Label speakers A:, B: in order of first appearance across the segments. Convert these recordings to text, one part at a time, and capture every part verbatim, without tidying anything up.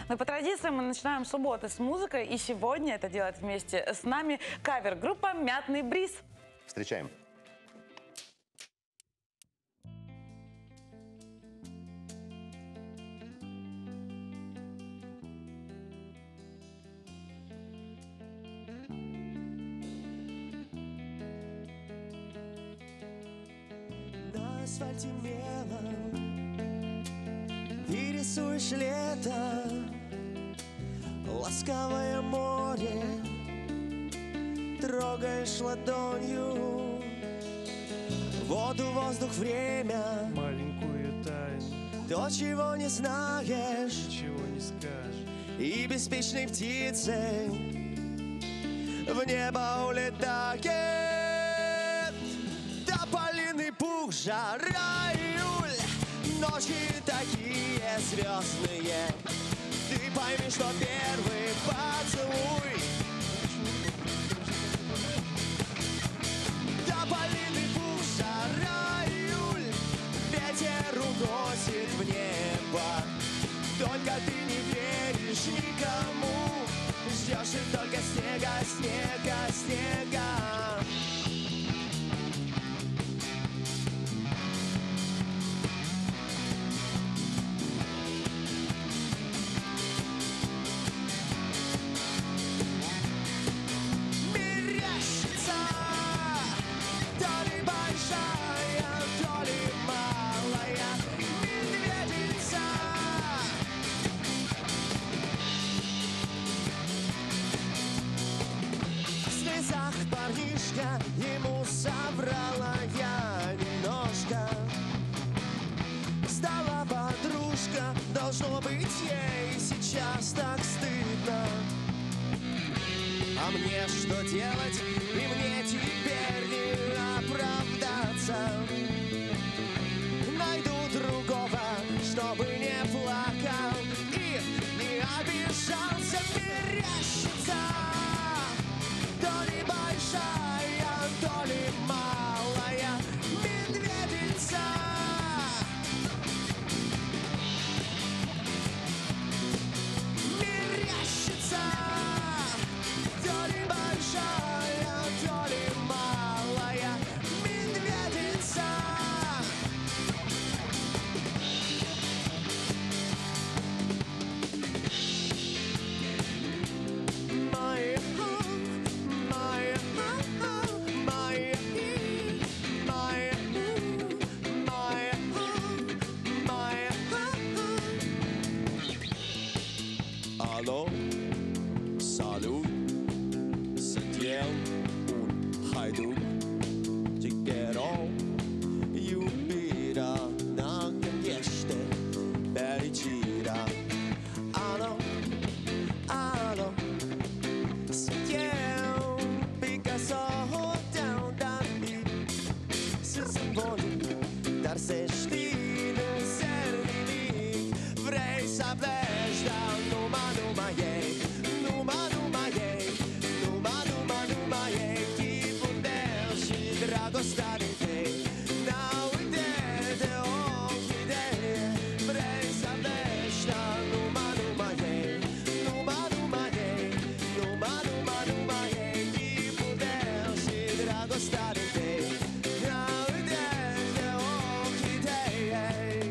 A: Но по традиции мы начинаем субботы с музыкой, и сегодня это делает вместе с нами кавер-группа «Мятный бриз».
B: Встречаем.
C: На асфальте мелом ты рисуешь лето, ласковое море, трогаешь ладонью воду, воздух, время,
D: маленькую тайну,
C: то, чего не знаешь,
D: ничего не скажешь.
C: и беспечной птицей в небо улетает. Тополиный пух, жара, июль, ночи такие звездные. Ты пойми, что первый поцелуй тополиный пух, жара, июль, ветер уносит в небо. Только ты не веришь никому, ждешь и только снега, снега, снега. Мерещится, то ли большая, то ли малая медведица. В слезах парнишка, ему соврала я немножко. Стала подружка, должно быть ей сейчас так стыдно. А мне что делать, и мне теперь не оправдаться. Найду другого, чтобы не плакал и не обижался. Мерещится, то ли большая, то ли малая медведица. Мерещится, то ли большая, то ли малая медведица. Мои, мои, мои, мои, мои. Hallo, salut, sentiel un hajduk. Tycker Jupiter naken gäste Bergkira. Hallo, hallo, sentiel Picasso down down i Sysselborg. Där ser stilen särlig vrei sa blästa numa numa jej, numa numa jej, numa numa numa jej. Ti podersi drago stare te, now and then the old day. Vrei sa blästa numa numa jej, numa numa jej, numa numa numa jej. Ti podersi drago stare te, now and then the old day.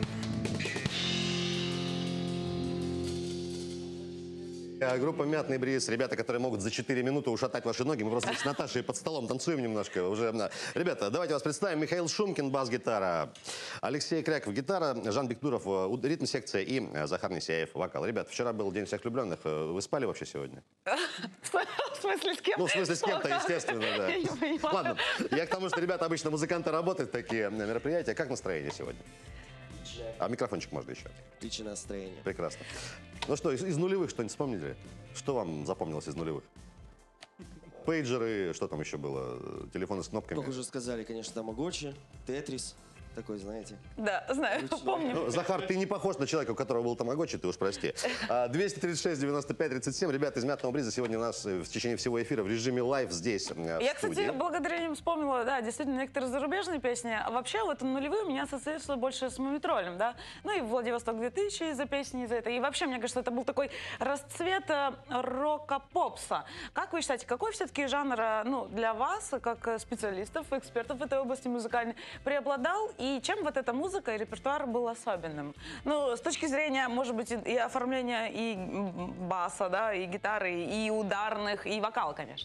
B: Группа «Мятный бриз». Ребята, которые могут за четыре минуты ушатать ваши ноги. Мы просто с Наташей под столом танцуем немножко. Уже. Ребята, давайте вас представим. Михаил Шумкин, бас-гитара. Алексей Кряков, гитара. Жан Бектуров, ритм-секция. И Захар Несяев, вокал. Ребят, вчера был День всех влюбленных. Вы спали вообще сегодня?
A: В смысле, с кем?
B: Ну, в смысле, с кем-то, естественно, да.
A: Я не понимаю.
B: Ладно, я к тому, что, ребята, обычно музыканты работают в такие мероприятия. Как настроение сегодня? А микрофончик можно еще?
C: Отличное настроение.
B: Прекрасно. Ну что, из, из нулевых что-нибудь вспомнили? Что вам запомнилось из нулевых? Пейджеры, что там еще было? Телефоны с кнопками?
C: Как уже сказали, конечно, Тамагочи, Тетрис.
E: такой, знаете.
A: Да, знаю, помню.
B: Ну, Захар, ты не похож на человека, у которого был тамагочи, ты уж прости. А, двести тридцать шесть девяносто пять тридцать семь. Ребята из «Мятного бриза» сегодня у нас э, в течение всего эфира в режиме лайв здесь, э, в
A: Я, кстати,
B: студии.
A: благодаря ним вспомнила, да, действительно, некоторые зарубежные песни. А вообще, вот нулевые у меня ассоциируются больше с «Мумитролем», да. Ну и «Владивосток две тысячи» из-за песни, из-за этого. И вообще, мне кажется, это был такой расцвет э, рока-попса. Как вы считаете, какой все-таки жанр, э, ну, для вас, как э, специалистов, экспертов в этой области музыкальной, преобладал? И чем вот эта музыка и репертуар был особенным? Ну, с точки зрения, может быть, и, и оформления и баса, да, и гитары, и ударных, и вокала, конечно.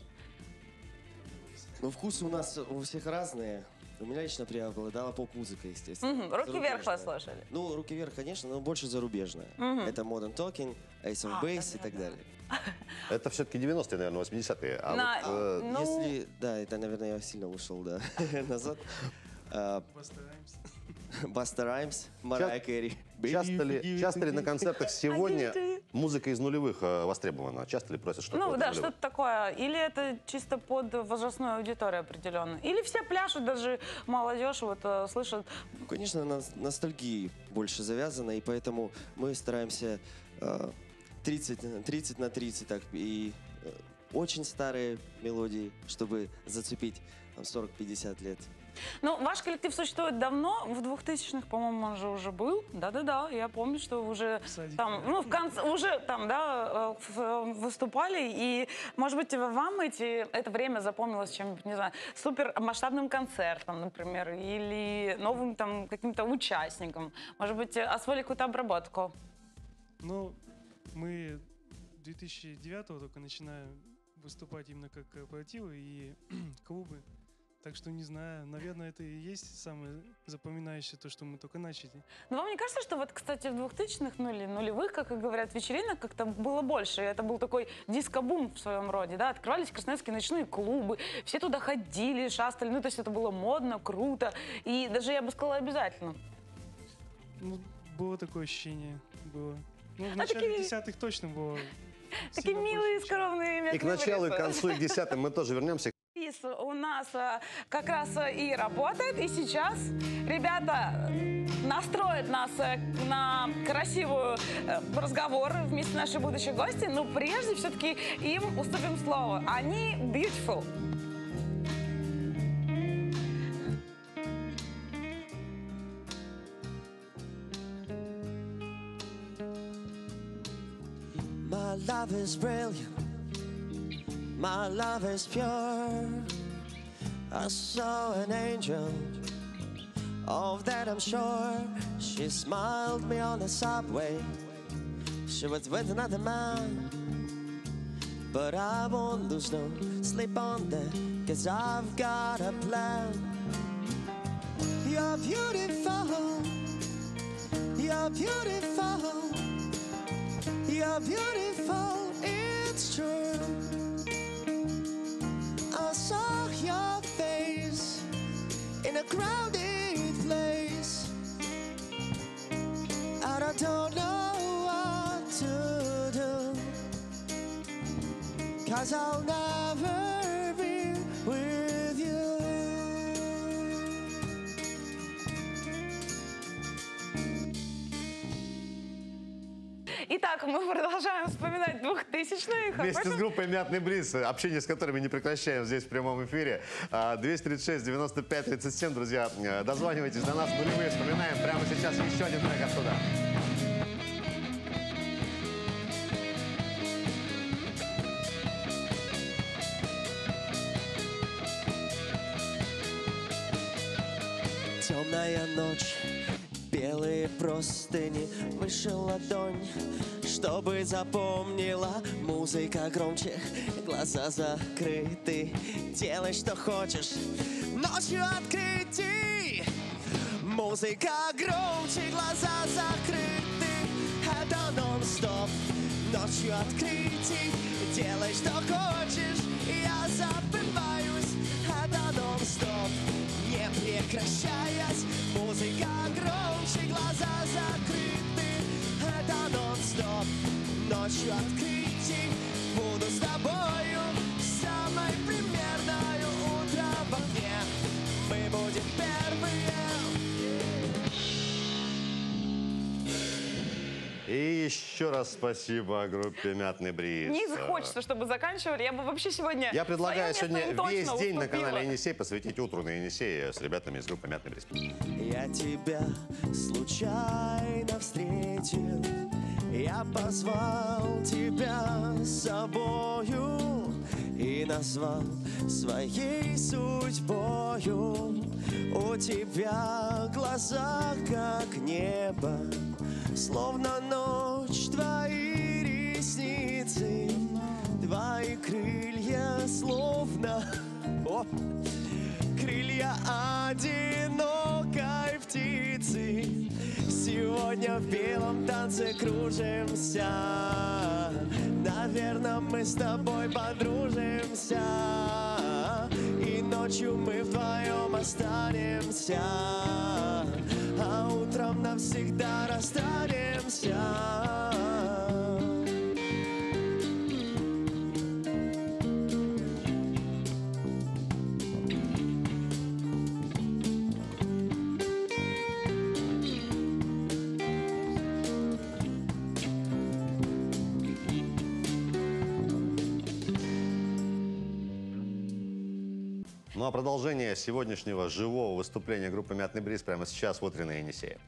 E: Ну, вкусы у нас у всех разные. У меня лично преобладала поп-музыка, естественно.
A: Мгм, «Руки вверх»
E: Зарубежная.
A: послушали.
E: Ну, «Руки вверх», конечно, но больше зарубежная. Это Modern Talking, Ace of
A: А,
E: Base и
A: да,
E: так
A: да,
E: далее.
B: Это все-таки девяностые, наверное, восьмидесятые. А
A: На-
B: вот, э,
A: ну,
E: Если, да, это, наверное, я сильно ушел, да, назад. А,
D: Постараемся.
E: Баста Раймс, Марайя Кэрри.
B: часто ли, часто ли на концертах сегодня
A: ты.
B: музыка из нулевых э, востребована? Часто ли просят что-то?
A: Ну
B: из
A: да,
B: нулевых?
A: что-то такое. Или это чисто под возрастную аудиторию определенно. Или все пляшут, даже молодежь вот э, слышат.
E: Ну, конечно, на ностальгии больше завязано, и поэтому мы стараемся э, тридцать, тридцать на тридцать так, и э, очень старые мелодии, чтобы зацепить там, сорок-пятьдесят лет.
A: Ну, ваш коллектив существует давно, в двухтысячных, по-моему, он же уже был. Да-да-да, я помню, что вы уже
D: В садике.
A: там, ну, в конце, уже там, да, э, в- выступали. И, может быть, вам эти, это время запомнилось чем-нибудь, не знаю, супермасштабным концертом, например, или новым там каким-то участником. Может быть, освоили какую-то обработку.
D: Ну, мы две тысячи девятого только начинаем выступать именно как корпоративы и клубы. Так что не знаю, наверное, это и есть самое запоминающее, то, что мы только начали.
A: Но вам не кажется, что вот, кстати, в двухтысячных, ну или нулевых, как и говорят, вечеринок как-то было больше? И это был такой диско-бум в своем роде, да? Открывались красноярские ночные клубы, все туда ходили, шастали, ну то есть это было модно, круто и даже, я бы сказала, обязательно.
D: Ну, было такое ощущение, было. Ну, в
A: А
D: начале
A: такие-
D: десятых точно было.
A: Такие
D: сильно
A: милые,
D: больше, чем-
A: скромные.
B: И к началу, и к концу, и к десятым мы тоже вернемся.
A: Приз у нас а, как раз а, и работает, и сейчас ребята настроят нас э, на красивую э, разговор вместе с нашей будущей гости, но прежде все-таки им уступим слово. Они beautiful.
C: My love is brilliant, my love is pure. I saw an angel, of that I'm sure. She smiled me on the subway, she was with another man. But I won't lose no sleep on that, cause I've got a plan. You're beautiful, you're beautiful, you're beautiful, it's true. I saw your face in a crowded place, and I don't know what to do, 'cause I'll never be with you.
A: Итак, мы продолжаем вспоминать двухтысячные.
B: Вместе с группой «Мятный бриз», общение с которыми не прекращаем здесь в прямом эфире. А, двести тридцать шесть девяносто пять тридцать семь, друзья, э, дозванивайтесь до нас, нулевые, вспоминаем прямо сейчас еще один трек оттуда.
C: Темная ночь, белые простыни, выше ладонь, чтобы запомнила. Музыка громче, глаза закрыты, делай, что хочешь, ночью открытий. Музыка громче, глаза закрыты, это нон-стоп, ночью открытий. Делай, что хочешь, я забываюсь, это нон-стоп, не прекращаясь. Музыка громче, глаза закрыты, это нон-стоп, ночью открытий. Буду с тобою, самой примерной утро в окне. Мы будем первые.
B: еще раз спасибо группе «Мятный бриз».
A: Не хочется, чтобы заканчивали. Я бы вообще сегодня...
B: Я предлагаю
A: свое место
B: сегодня
A: им
B: весь
A: точно
B: день на
A: уступила.
B: канале Енисей посвятить утру на Енисее с ребятами из группы «Мятный бриз».
C: Я тебя случайно встретил, я позвал тебя с собою и назвал своей судьбою. У тебя глаза как небо, словно ночь твои ресницы, твои крылья словно о, крылья одинокой птицы. Сегодня в белом танце кружимся, наверное, мы с тобой подружимся, и ночью мы вдвоем останемся, а утром навсегда расстанемся.
B: Ну а продолжение сегодняшнего живого выступления группы «Мятный бриз» прямо сейчас в утре на Енисее.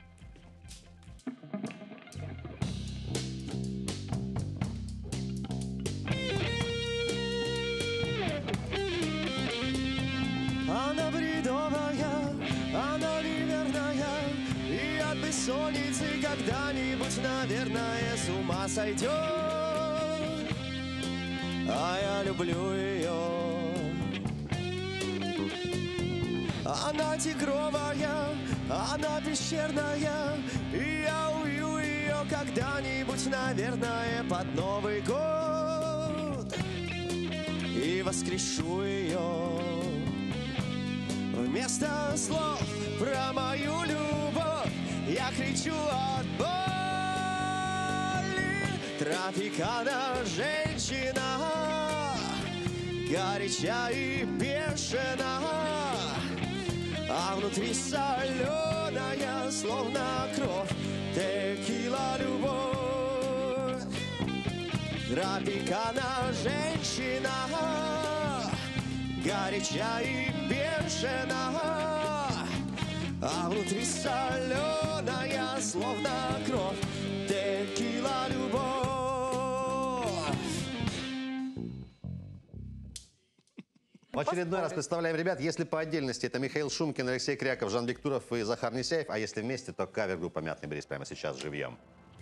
C: Она бредовая, она неверная, и от бессонницы когда-нибудь, наверное, с ума сойдет. А я люблю ее. Она тигровая, она пещерная, и я увижу ее когда-нибудь, наверное, под Новый год, и воскрешу ее. Вместо слов про мою любовь я кричу от боли. Тропикана женщина, горяча и бешена, а внутри соленая, словно кровь, текила любовь. Тропикана женщина, горяча и бешена, а внутри соленая, словно кровь, текила любовь.
B: В очередной раз представляем ребят. Если по отдельности, это Михаил Шумкин, Алексей Кряков, Жан Бектуров и Захар Несяев. А если вместе, то кавер-группа «Мятный бриз» прямо сейчас живьем.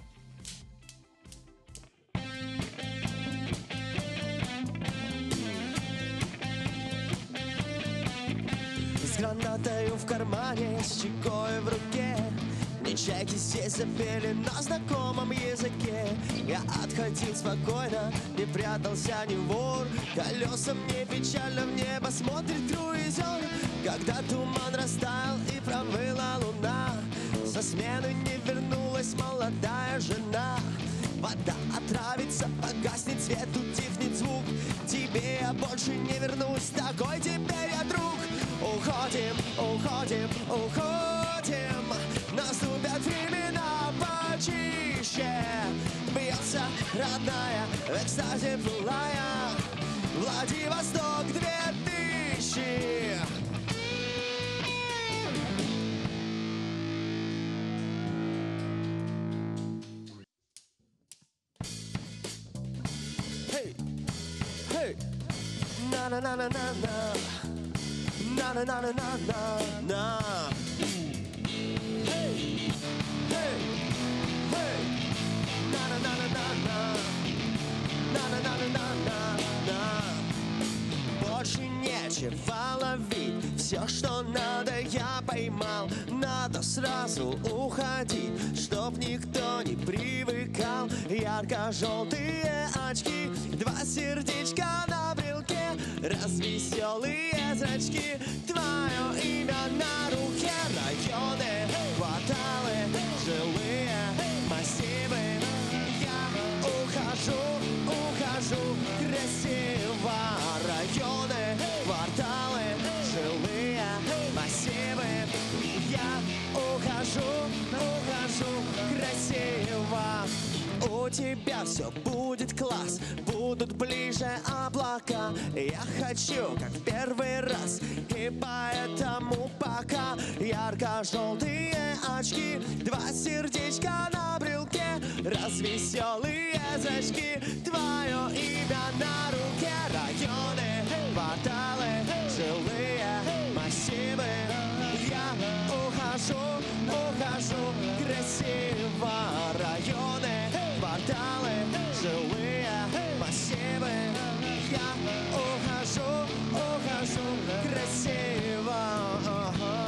C: С гранатою в кармане, с чекой в руке, мне чайки здесь запели на знакомом языке. Я отходил спокойно, не прятался ни вор, колесом не печально в небо смотрит круизер. Когда туман растаял и промыла луна, со смены не вернулась молодая жена. Вода отравится, погаснет свет, утихнет звук. Тебе я больше не вернусь, такой теперь я друг. Уходим, уходим, уходим, наступят времена почище. Бьется родная, в экстазе былая, Владивосток две тысячи. Hey, hey, na na na na na na. Na na na na na na na. Hey, hey, hey. Na na na na na na. На на на на на на на. Больше нечего ловить, все, что надо, я поймал. Надо сразу уходить, чтоб никто не привыкал. Ярко-желтые очки, два сердечка на брелке, развеселые зрачки, твое имя на руке. Районы, кварталы, жилые массивы, я ухожу, ухожу красиво. Районы, кварталы, жилые массивы, я ухожу, ухожу красиво. тебя все будет класс, будут ближе облака. Я хочу, как в первый раз, и поэтому пока ярко-желтые очки, два сердечка на брелке, развеселые зажги, твое имя на руке. Районы, кварталы, жилые массивы. Я ухожу, ухожу красиво. Районы, кварталы, жилые массивы. Я ухожу, ухожу красиво. Ага.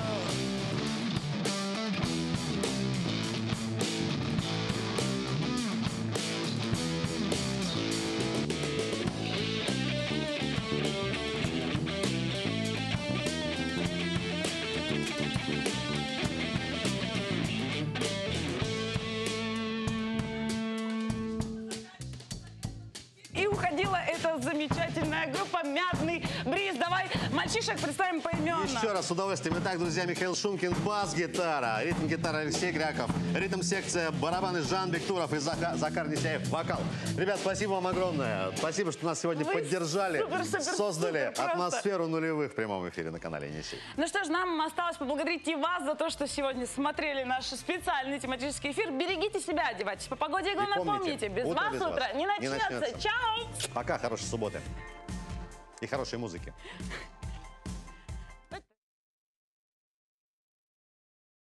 A: И уходила эта замечательная группа «Мятный бриз». Давай мальчишек представим поименно.
B: Еще раз с удовольствием. Итак, друзья, Михаил Шумкин, бас-гитара, ритм-гитара Алексей Кряков, ритм-секция, барабаны Жан Бектуров и Зака- Закар Несяев, вокал. Ребят, спасибо вам огромное. Спасибо, что нас сегодня
A: Вы
B: поддержали,
A: супер, супер,
B: создали
A: супер просто.
B: атмосферу нулевых в прямом эфире на канале Енисей.
A: Ну что ж, нам осталось поблагодарить и вас за то, что сегодня смотрели наш специальный тематический эфир. Берегите себя, одевайтесь по погоде. И главное,
B: помните,
A: помните, без
B: утро
A: вас
B: без
A: утро
B: вас
A: не
B: не
A: начнется.
B: начнется.
A: Чао!
B: Пока, хорошей субботы и хорошей музыки.